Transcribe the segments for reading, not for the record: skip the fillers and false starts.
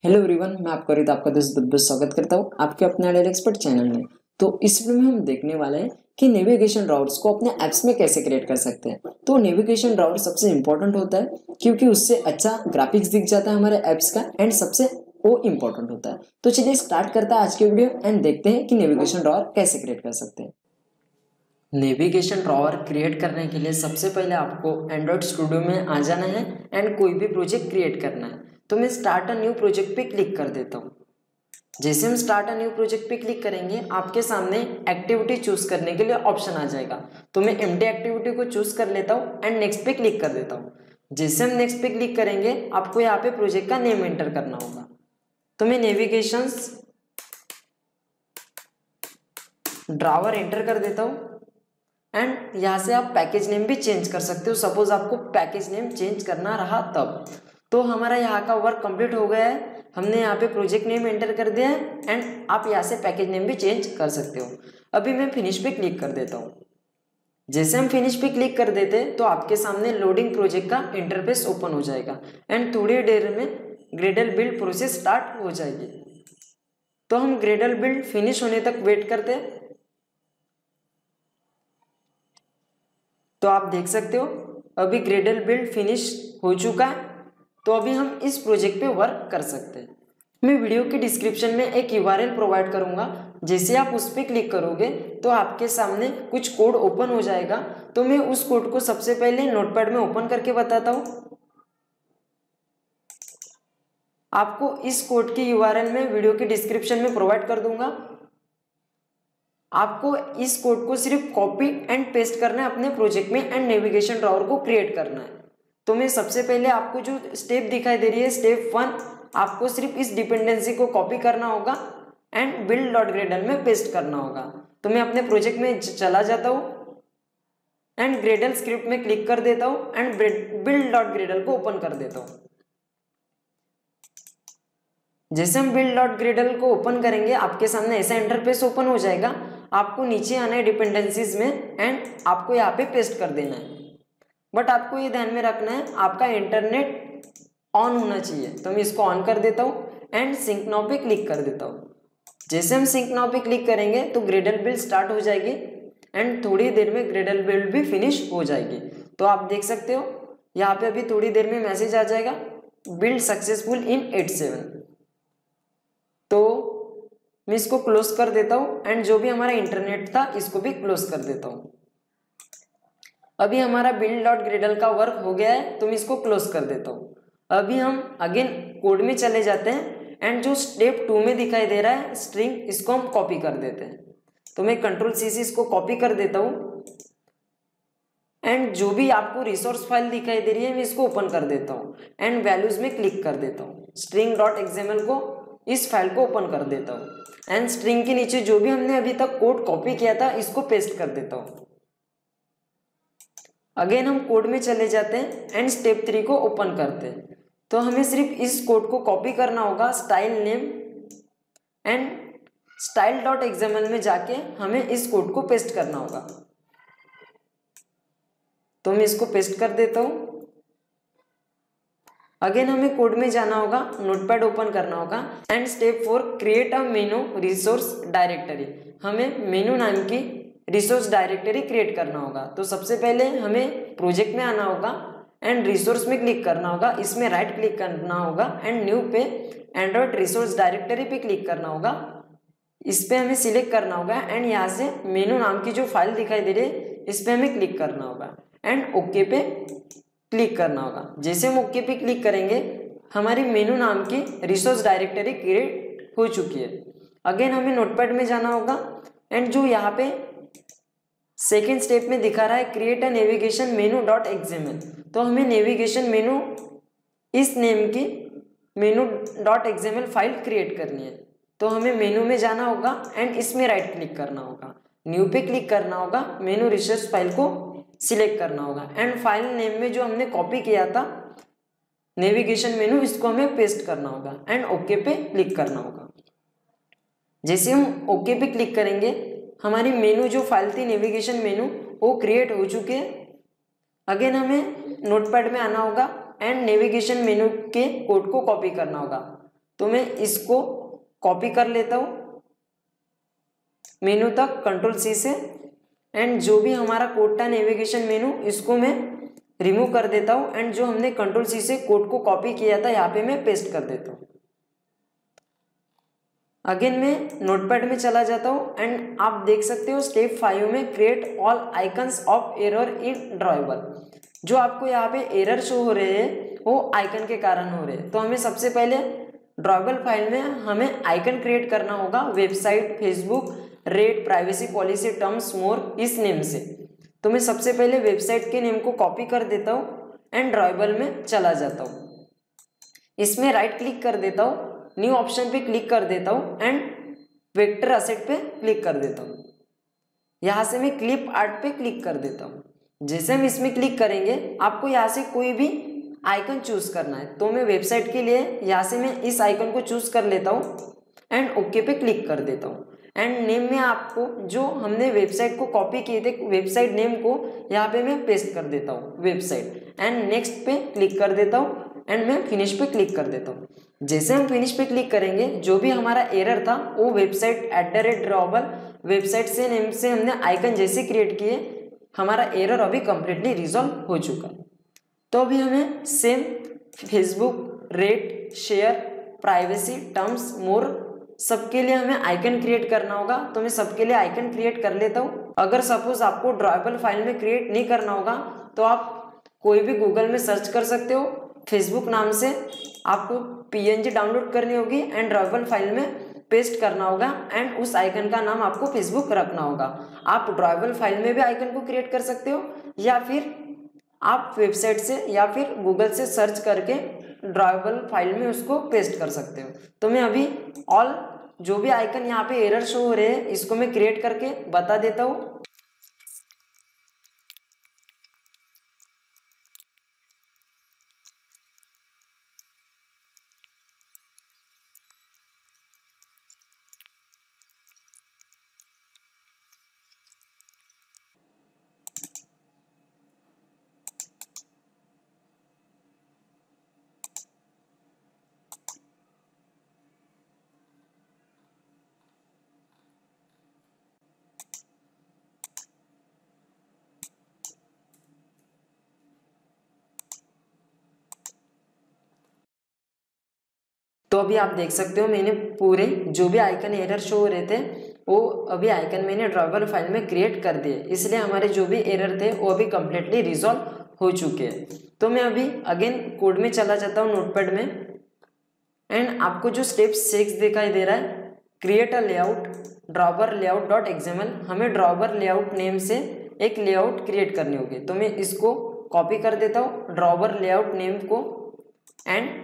Hello everyone, मैं आपका रित आपका दोस्त बहुत स्वागत करता हूँ आपके अपने आइडियल एक्सपर्ट चैनल में। तो इस वीडियो में हम देखने वाले हैं कि नेविगेशन राउट्स को अपने ऐप्स में कैसे क्रिएट कर सकते हैं। तो नेविगेशन राउट सबसे इंपॉर्टेंट होता है क्योंकि उससे अच्छा ग्राफिक्स दिख जाता है हमारे ऐप्स का एंड सबसे वो इम्पोर्टेंट होता है। तो चलिए स्टार्ट करता है आज की वीडियो एंड देखते हैं कि नेविगेशन ड्रॉअर कैसे क्रिएट कर सकते हैं। नेविगेशन ड्रॉअर क्रिएट करने के लिए सबसे पहले आपको एंड्रॉइड स्टूडियो में आ जाना है एंड कोई भी प्रोजेक्ट क्रिएट करना है। तो मैं स्टार्ट अ न्यू प्रोजेक्ट पे क्लिक कर देता हूँ। जैसे हम स्टार्ट अ न्यू प्रोजेक्ट पे क्लिक करेंगे आपके सामने एक्टिविटी चूज करने के लिए ऑप्शन आ जाएगा। तो मैं एम्प्टी एक्टिविटी को चूज कर लेता हूँ एंड नेक्स्ट पे क्लिक कर देता हूँ। जैसे हम नेक्स्ट पे क्लिक करेंगे आपको यहाँ पे प्रोजेक्ट का नेम एंटर करना होगा। तो मैं नेविगेशंस ड्रॉअर एंटर कर देता हूँ एंड यहाँ से आप पैकेज नेम भी चेंज कर सकते हो। सपोज आपको पैकेज नेम चेंज करना रहा तब। तो हमारा यहाँ का वर्क कंप्लीट हो गया है। हमने यहाँ पे प्रोजेक्ट नेम एंटर कर दिया है एंड आप यहाँ से पैकेज नेम भी चेंज कर सकते हो। अभी मैं फिनिश पे क्लिक कर देता हूँ। जैसे हम फिनिश पे क्लिक कर देते हैं तो आपके सामने लोडिंग प्रोजेक्ट का इंटरफेस ओपन हो जाएगा एंड थोड़ी देर में ग्रेडल बिल्ड प्रोसेस स्टार्ट हो जाएगी। तो हम ग्रेडल बिल्ड फिनिश होने तक वेट करते हैं। तो आप देख सकते हो अभी ग्रेडल बिल्ड फिनिश हो चुका है। तो अभी हम इस प्रोजेक्ट पे वर्क कर सकते हैं। मैं वीडियो के डिस्क्रिप्शन में एक यूआरएल प्रोवाइड करूंगा। जैसे आप उस पर क्लिक करोगे तो आपके सामने कुछ कोड ओपन हो जाएगा। तो मैं उस कोड को सबसे पहले नोटपैड में ओपन करके बताता हूँ। आपको इस कोड की यूआरएल में वीडियो के डिस्क्रिप्शन में प्रोवाइड कर दूंगा। आपको इस कोड को सिर्फ कॉपी एंड पेस्ट करना है अपने प्रोजेक्ट में एंड नेविगेशन ड्रॉअर को क्रिएट करना है। तो मैं सबसे पहले आपको जो स्टेप दिखाई दे रही है स्टेप 1, आपको सिर्फ इस डिपेंडेंसी को कॉपी करना होगा एंड बिल्ड डॉट ग्रेडल में पेस्ट करना होगा। तो मैं अपने प्रोजेक्ट में चला जाता हूँ एंड ग्रेडल स्क्रिप्ट में क्लिक कर देता हूँ एंड बिल्ड डॉट ग्रेडल को ओपन कर देता हूँ। जैसे हम बिल्ड डॉट ग्रेडल को ओपन करेंगे आपके सामने ऐसा इंटरफेस ओपन हो जाएगा। आपको नीचे आना है डिपेंडेंसीज में एंड आपको यहाँ पे पेस्ट कर देना है। बट आपको ये ध्यान में रखना है आपका इंटरनेट ऑन होना चाहिए। तो मैं इसको ऑन कर देता हूँ एंड सिंक नाउ पे क्लिक कर देता हूँ। जैसे हम सिंक नाउ पे क्लिक करेंगे तो ग्रेडल बिल्ड स्टार्ट हो जाएगी एंड थोड़ी देर में ग्रेडल बिल्ड भी फिनिश हो जाएगी। तो आप देख सकते हो यहाँ पे अभी थोड़ी देर में मैसेज आ जाएगा बिल्ड सक्सेसफुल इन 87। तो मैं इसको क्लोज कर देता हूँ एंड जो भी हमारा इंटरनेट था इसको भी क्लोज कर देता हूँ। अभी हमारा बिल्ड डॉट ग्रेडल का वर्क हो गया है तो मैं इसको क्लोज कर देता हूँ। अभी हम अगेन कोड में चले जाते हैं एंड जो स्टेप 2 में दिखाई दे रहा है स्ट्रिंग, इसको हम कॉपी कर देते हैं। तो मैं कंट्रोल सी से इसको कॉपी कर देता हूँ एंड जो भी आपको रिसोर्स फाइल दिखाई दे रही है मैं इसको ओपन कर देता हूँ एंड वैल्यूज में क्लिक कर देता हूँ। स्ट्रिंग डॉट एक्सएमएल को इस फाइल को ओपन कर देता हूँ एंड स्ट्रिंग के नीचे जो भी हमने अभी तक कोड कॉपी किया था इसको पेस्ट कर देता हूँ। अगेन हम कोड में चले जाते हैं एंड स्टेप 3 को ओपन करते हैं। तो हमें सिर्फ इस कोड को कॉपी करना होगा style name and style dot XML में जाके हमें इस कोड को पेस्ट करना होगा। तो मैं इसको पेस्ट कर देता हूँ। अगेन हमें कोड में जाना होगा, नोटपैड ओपन करना होगा and step 4 create a menu resource directory. हमें मेनू नाम की रिसोर्स डायरेक्टरी क्रिएट करना होगा। तो सबसे पहले हमें प्रोजेक्ट में आना होगा एंड रिसोर्स में क्लिक करना होगा। इसमें राइट क्लिक करना होगा एंड न्यू पे एंड्रॉइड रिसोर्स डायरेक्टरी पे क्लिक करना होगा। इस पे हमें सिलेक्ट करना होगा एंड यहाँ से मेनू नाम की जो फाइल दिखाई दे रही है इस पे हमें क्लिक करना होगा एंड ओके पे क्लिक करना होगा। जैसे हम ओके पे क्लिक करेंगे हमारी मेनू नाम की रिसोर्स डायरेक्टरी क्रिएट हो चुकी है। अगेन हमें नोटपैड में जाना होगा एंड जो यहाँ पे सेकेंड स्टेप में दिखा रहा है create a navigation menu dot XML. तो हमें नेविगेशन मेनू इस नेम की menu dot XML file create करनी है। तो हमें मेनू में जाना होगा एंड इसमें राइट क्लिक करना होगा, न्यू पे क्लिक करना होगा, मेनू रिसोर्स फाइल को सिलेक्ट करना होगा एंड फाइल नेम में जो हमने कॉपी किया था नेविगेशन मेनू इसको हमें पेस्ट करना होगा एंड ओके पे क्लिक करना होगा। जैसे हम ओके पे क्लिक करेंगे हमारी मेनू जो फाइल थी नेविगेशन मेनू वो क्रिएट हो चुके हैं। अगेन हमें नोटपैड में आना होगा एंड नेविगेशन मेनू के कोड को कॉपी करना होगा। तो मैं इसको कॉपी कर लेता हूँ मेनू तक कंट्रोल सी से, एंड जो भी हमारा कोड था नेविगेशन मेनू इसको मैं रिमूव कर देता हूँ, एंड जो हमने कंट्रोल सी से कोड को कॉपी किया था यहाँ पे मैं पेस्ट कर देता हूँ। अगेन मैं नोटपैड में चला जाता हूँ एंड आप देख सकते हो स्टेप 5 में create all icons of error in driver. जो आपको यहाँ पे एरर शो हो रहे हैं वो आइकन के कारण हो रहे हैं। तो हमें सबसे पहले ड्राइवर फाइल में हमें आइकन क्रिएट करना होगा, website, Facebook, rate, privacy policy, terms, more, इस नेम से। तो मैं सबसे पहले वेबसाइट के नेम को कॉपी कर देता हूँ एंड ड्राइवर में चला जाता हूँ। इसमें राइट क्लिक कर देता हूँ, न्यू ऑप्शन पे क्लिक कर देता हूँ एंड वेक्टर असेट पे क्लिक कर देता हूँ। यहाँ से मैं क्लिप आर्ट पे क्लिक कर देता हूँ। जैसे हम इसमें क्लिक करेंगे आपको यहाँ से कोई भी आइकन चूज करना है। तो मैं वेबसाइट के लिए यहाँ से मैं इस आइकन को चूज कर लेता हूँ एंड ओके पे क्लिक कर देता हूँ। एंड नेम में आपको जो हमने वेबसाइट को कॉपी किए थे वेबसाइट नेम को यहाँ पे मैं पेस्ट कर देता हूँ वेबसाइट, एंड नेक्स्ट पे क्लिक कर देता हूँ एंड मैं फिनिश पे क्लिक कर देता हूँ। जैसे हम फिनिश पे क्लिक करेंगे जो भी हमारा एरर था वो वेबसाइट @drawable वेबसाइट से नेम से हमने आइकन जैसे क्रिएट किए, हमारा एरर अभी कंप्लीटली रिजॉल्व हो चुका है। तो अभी हमें same Facebook, rate, share, privacy, terms, more सबके लिए हमें आइकन क्रिएट करना होगा। तो मैं सबके लिए आइकन क्रिएट कर लेता हूँ। अगर सपोज आपको ड्राइवेबल फाइल में क्रिएट नहीं करना होगा तो आप कोई भी गूगल में सर्च कर सकते हो, फेसबुक नाम से आपको PNG डाउनलोड करनी होगी एंड ड्राइवेबल फाइल में पेस्ट करना होगा एंड उस आइकन का नाम आपको फेसबुक रखना होगा। आप ड्राइवेबल फाइल में भी आइकन को क्रिएट कर सकते हो या फिर आप वेबसाइट से या फिर गूगल से सर्च करके ड्राइवेबल फाइल में उसको पेस्ट कर सकते हो। तो मैं अभी ऑल जो भी आइकन यहाँ पे एरर शो हो रहे हैं इसको मैं क्रिएट करके बता देता हूँ। तो अभी आप देख सकते हो मैंने पूरे जो भी आइकन एरर शो हो रहे थे वो अभी आइकन मैंने ड्राइवेबल फाइल में क्रिएट कर दिए, इसलिए हमारे जो भी एरर थे वो अभी कंप्लीटली रिजॉल्व हो चुके हैं। तो मैं अभी अगेन कोड में चला जाता हूँ नोटपैड में, एंड आपको जो स्टेप 6 दिखाई दे रहा है create a layout driver layout dot XML, हमें ड्राइवर लेआउट नेम से एक लेआउट क्रिएट करनी होगी। तो मैं इसको कॉपी कर देता हूँ ड्राइवर लेआउट नेम को एंड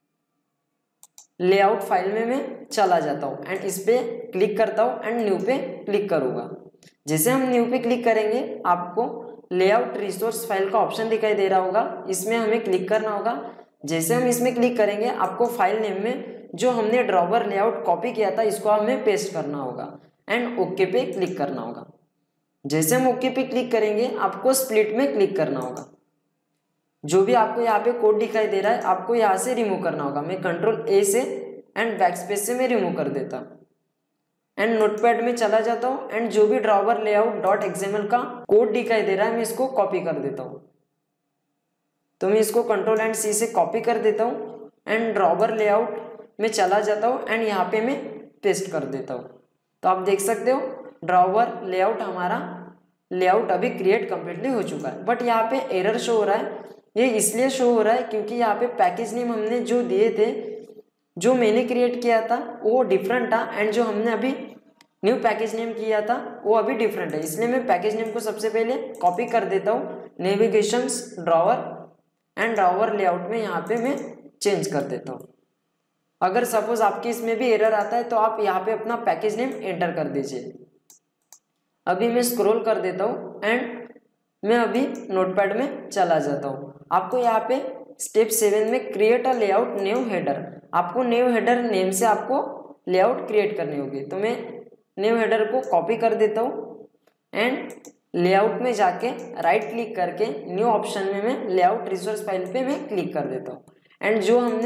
लेआउट फाइल में मैं चला जाता हूँ एंड इस पे क्लिक करता हूँ एंड न्यू पे क्लिक करूँगा। जैसे हम न्यू पे क्लिक करेंगे आपको लेआउट रिसोर्स फाइल का ऑप्शन दिखाई दे रहा होगा, इसमें हमें क्लिक करना होगा। जैसे हम इसमें क्लिक करेंगे आपको फाइल नेम में जो हमने ड्राइवर लेआउट कॉपी किया था इसको हमें पेस्ट करना होगा एंड ओके पे क्लिक करना होगा। जैसे हम ओके पे क्लिक करेंगे आपको स्प्लिट में क्लिक करना होगा। जो भी आपको यहाँ पे कोड दिखाई दे रहा है आपको यहाँ से रिमूव करना होगा। मैं कंट्रोल A से एंड बैकस्पेस से मैं रिमूव कर देता एंड नोटपैड में चला जाता हूँ एंड जो भी ड्राइवर लेआउट डॉट XML का कोड दिखाई दे रहा है मैं इसको कॉपी कर देता हूँ। तो मैं इसको कंट्रोल एंड C से कॉपी कर देता हूँ एंड ड्राइवर लेआउट में चला जाता हूँ एंड यहाँ पे मैं पेस्ट कर देता हूँ। तो आप देख सकते हो ड्राइवर लेआउट हमारा लेआउट अभी क्रिएट कंप्लीटली हो चुका है, बट यहाँ पे एरर शो हो रहा है। ये इसलिए शो हो रहा है क्योंकि यहाँ पे पैकेज नेम हमने जो दिए थे जो मैंने क्रिएट किया था वो डिफरेंट था एंड जो हमने अभी न्यू पैकेज नेम किया था वो अभी डिफरेंट है। इसलिए मैं पैकेज नेम को सबसे पहले कॉपी कर देता हूँ navigations drawer and drawer layout में यहाँ पे मैं चेंज कर देता हूँ। अगर सपोज आपके इसमें भी एरर आता है तो आप यहाँ पे अपना पैकेज नेम एंटर कर दीजिए। अभी मैं स्क्रॉल कर देता हूँ एंड मैं अभी नोटपैड में चला जाता हूँ। आपको यहाँ पे स्टेप 7 में create a layout new header, आपको न्यू हेडर नेम से आपको लेआउट क्रिएट करनी होगी। तो मैं न्यू हेडर को कॉपी कर देता हूँ एंड लेआउट में जाके राइट क्लिक करके न्यू ऑप्शन में मैं लेआउट रिसोर्स फाइल पे मैं क्लिक कर देता हूँ एंड जो हमने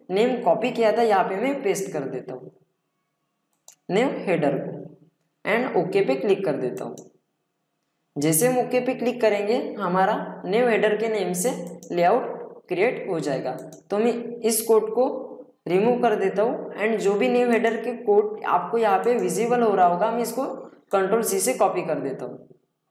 नेम कॉपी किया था यहाँ पे मैं पेस्ट कर देता हूँ नेव हेडर को एंड ओके पे क्लिक कर देता हूँ। जैसे हम ओके पे क्लिक करेंगे हमारा नेव हेडर के नेम से लेआउट क्रिएट हो जाएगा। तो मैं इस कोड को रिमूव कर देता हूँ एंड जो भी नेव हेडर के कोड आपको यहाँ पे विजिबल हो रहा होगा मैं इसको कंट्रोल सी से कॉपी कर देता हूँ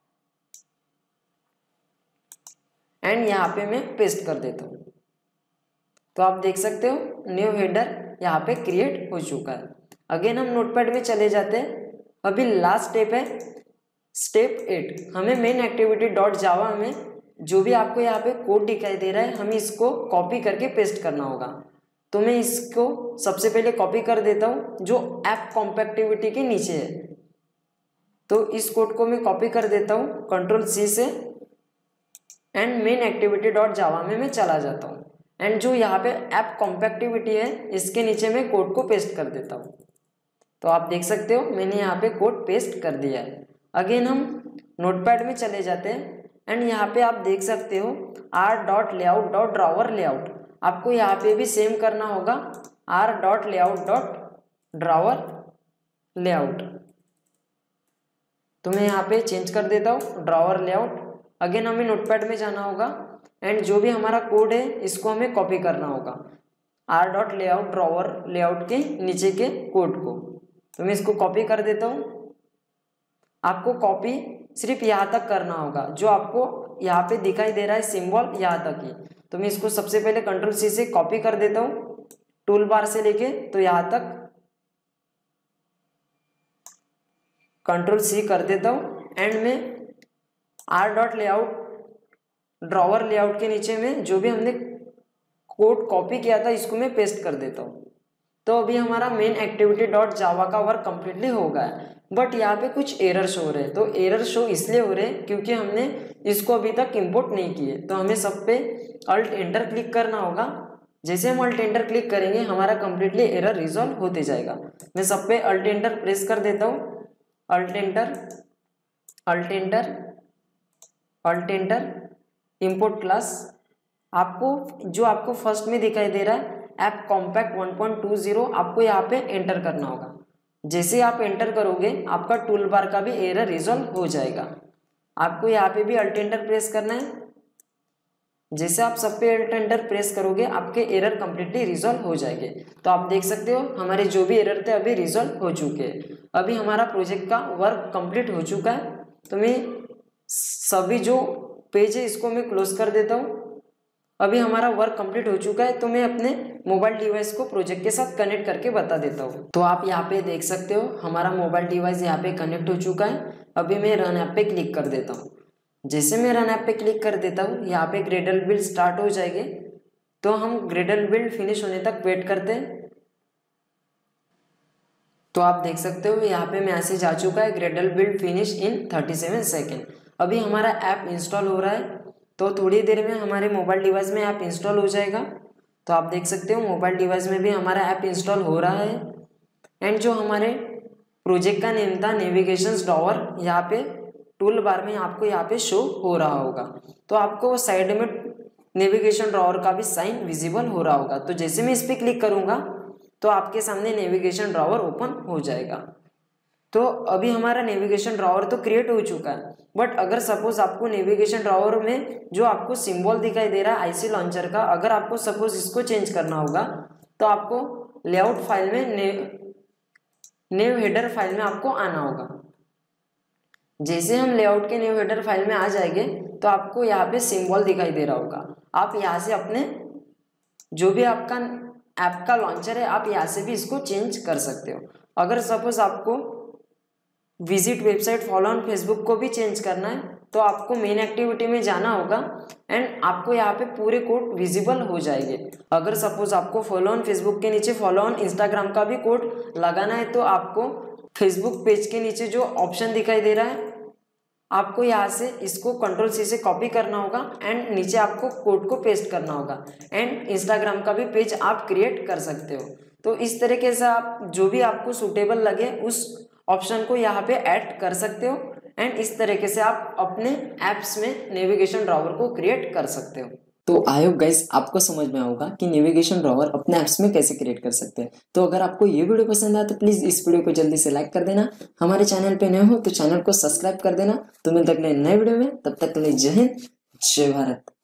एंड यहाँ पे मैं पेस्ट कर देता हूँ। तो आप देख सकते हो न्यू हेडर यहाँ पे क्रिएट हो चुका है। अगेन हम नोटपैड में चले जाते हैं। अभी लास्ट स्टेप है स्टेप 8। हमें मेन एक्टिविटी डॉट जावा में जो भी आपको यहाँ पे कोड दिखाई दे रहा है हमें इसको कॉपी करके पेस्ट करना होगा। तो मैं इसको सबसे पहले कॉपी कर देता हूँ जो ऐप कॉम्पैक्टिविटी के नीचे है। तो इस कोड को मैं कॉपी कर देता हूँ कंट्रोल सी से and main activity dot Java में मैं चला जाता हूँ एंड जो यहाँ पे ऐप कॉम्पैक्टिविटी है इसके नीचे मैं कोड को पेस्ट कर देता हूँ। तो आप देख सकते हो मैंने यहाँ पे कोड पेस्ट कर दिया है। अगेन हम नोटपैड में चले जाते हैं एंड यहाँ पे आप देख सकते हो r.layout.drawer लेआउट आपको यहाँ पे भी सेम करना होगा r.layout.drawer लेआउट। तो मैं यहाँ पे चेंज कर देता हूँ ड्रॉवर लेआउट। अगेन हमें नोटपैड में जाना होगा एंड जो भी हमारा कोड है इसको हमें कॉपी करना होगा r.layout.drawer लेआउट के नीचे के कोड को। तो मैं इसको कॉपी कर देता हूँ। आपको कॉपी सिर्फ यहाँ तक करना होगा जो आपको यहाँ पे दिखाई दे रहा है सिंबल यहाँ तक ही। तो मैं इसको सबसे पहले कंट्रोल सी से कॉपी कर देता हूँ टूल बार से लेके तो यहाँ तक कंट्रोल सी कर देता हूँ एंड में r.layout.drawer लेआउट के नीचे में जो भी हमने कोड कॉपी किया था इसको मैं पेस्ट कर देता हूँ। तो अभी हमारा मेन एक्टिविटी डॉट जावा का वर्क कंप्लीटली हो गया है। बट यहाँ पे कुछ एरर शो हो रहे हैं। तो एरर शो इसलिए हो रहे हैं क्योंकि हमने इसको अभी तक इंपोर्ट नहीं किए। तो हमें सब पे अल्ट एंटर क्लिक करना होगा। जैसे हम अल्ट एंटर क्लिक करेंगे हमारा कंप्लीटली एरर रिजॉल्व होते जाएगा। मैं सब पे अल्ट एंटर प्रेस कर देता हूँ। Alt enter alt enter alt enter import class आपको जो आपको फर्स्ट में दिखाई दे रहा है ऐप कॉम्पैक्ट 1.20 आपको यहाँ पे एंटर करना होगा। जैसे आप एंटर करोगे आपका टूल बार का भी एरर रिजॉल्व हो जाएगा। आपको यहाँ पे भी अल्ट एंटर प्रेस करना है। जैसे आप सब पे अल्ट एंटर प्रेस करोगे आपके एरर कंप्लीटली रिजॉल्व हो जाएंगे। तो आप देख सकते हो हमारे जो भी एरर थे अभी रिजॉल्व हो चुके हैं। अभी हमारा प्रोजेक्ट का वर्क कंप्लीट हो चुका है। तो मैं सभी जो पेज है इसको मैं क्लोज कर देता हूँ। अभी हमारा वर्क कंप्लीट हो चुका है। तो मैं अपने मोबाइल डिवाइस को प्रोजेक्ट के साथ कनेक्ट करके बता देता हूँ। तो आप यहाँ पे देख सकते हो हमारा मोबाइल डिवाइस यहाँ पे कनेक्ट हो चुका है। अभी मैं रन ऐप पे क्लिक कर देता हूँ। जैसे मैं रन ऐप पे क्लिक कर देता हूँ यहाँ पे ग्रेडल बिल्ड स्टार्ट हो जाएंगे। तो हम ग्रेडल बिल्ड फिनिश होने तक वेट करते हैं। तो आप देख सकते हो यहाँ पे मैसेज आ चुका है gradle build finish in 37 second. अभी हमारा ऐप इंस्टॉल हो रहा है। तो थोड़ी देर में हमारे मोबाइल डिवाइस में ऐप इंस्टॉल हो जाएगा। तो आप देख सकते हो मोबाइल डिवाइस में भी हमारा ऐप इंस्टॉल हो रहा है। एंड जो हमारे प्रोजेक्ट का नेम था नेविगेशंस ड्रॉवर यहाँ पे टूल बार में आपको यहाँ पे शो हो रहा होगा। तो आपको साइड में नेविगेशन ड्रॉवर का भी साइन विजिबल हो रहा होगा। तो जैसे मैं इस पर क्लिक करूँगा तो आपके सामने नेविगेशन ड्रॉवर ओपन हो जाएगा। तो अभी हमारा नेविगेशन ड्रॉवर तो क्रिएट हो चुका है। बट अगर सपोज आपको नेविगेशन ड्रॉवर में जो आपको सिंबल दिखाई दे रहा है आईसी लॉन्चर का अगर आपको सपोज इसको चेंज करना होगा तो आपको लेआउट फाइल में नेव हेडर फाइल में आपको आना होगा। जैसे हम लेआउट के नेव हेडर फाइल में आ जाएंगे तो आपको यहाँ पे सिंबल दिखाई दे रहा होगा। आप यहाँ से अपने जो भी आपका ऐप का लॉन्चर है आप यहाँ से भी इसको चेंज कर सकते हो। अगर सपोज आपको visit website follow on Facebook को भी चेंज करना है तो आपको मेन एक्टिविटी में जाना होगा एंड आपको यहाँ पे पूरे कोड विजिबल हो जाएंगे। अगर सपोज आपको फॉलो ऑन फेसबुक के नीचे फॉलो ऑन इंस्टाग्राम का भी कोड लगाना है तो आपको फेसबुक पेज के नीचे जो ऑप्शन दिखाई दे रहा है आपको यहाँ से इसको कंट्रोल सी से कॉपी करना होगा एंड नीचे आपको कोड को पेस्ट करना होगा एंड इंस्टाग्राम का भी पेज आप क्रिएट कर सकते हो। तो इस तरीके से आप जो भी आपको सूटेबल लगे उस ऑप्शन को यहाँ पे ऐड कर सकते हो एंड इस तरीके से आप अपने ऐप्स में नेविगेशन ड्रॉवर को क्रिएट कर सकते हो। तो आई होप गाइस आपको समझ में आएगा कि नेविगेशन ड्रॉवर अपने ऐप्स में कैसे क्रिएट कर सकते हैं। तो अगर आपको ये वीडियो पसंद आया तो प्लीज इस वीडियो को जल्दी से लाइक कर देना, हमारे चैनल पे नए हो तो चैनल को सब्सक्राइब कर देना। तो मिलते हैं अगले नए वीडियो में, तब तक के लिए जय हिंद जय भारत।